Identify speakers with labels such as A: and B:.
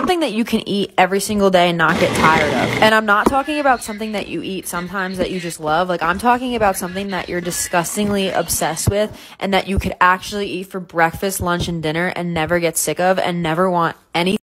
A: something that you can eat every single day and not get tired of. And I'm not talking about something that you eat sometimes that you just love. Like, I'm talking about something that you're disgustingly obsessed with and that you could actually eat for breakfast, lunch, and dinner and never get sick of and never want anything